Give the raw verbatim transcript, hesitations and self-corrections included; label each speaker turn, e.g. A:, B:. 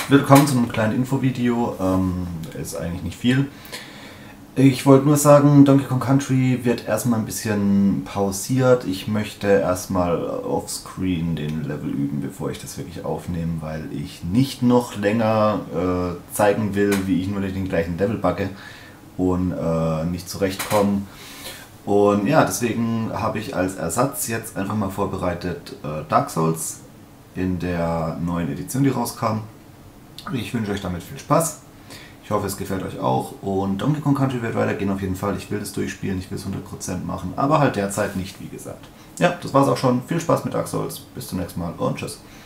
A: Willkommen zu einem kleinen Infovideo. Ähm, ist eigentlich nicht viel. Ich wollte nur sagen, Donkey Kong Country wird erstmal ein bisschen pausiert. Ich möchte erstmal offscreen den Level üben, bevor ich das wirklich aufnehme, weil ich nicht noch länger äh, zeigen will, wie ich nur den gleichen Level bugge und äh, nicht zurechtkomme. Und ja, deswegen habe ich als Ersatz jetzt einfach mal vorbereitet äh, Dark Souls in der neuen Edition, die rauskam. Ich wünsche euch damit viel Spaß. Ich hoffe, es gefällt euch auch. Und Donkey Kong Country wird weitergehen auf jeden Fall. Ich will das durchspielen, ich will es hundert Prozent machen, aber halt derzeit nicht, wie gesagt. Ja, das war's auch schon. Viel Spaß mit Dark Souls. Bis zum nächsten Mal und tschüss.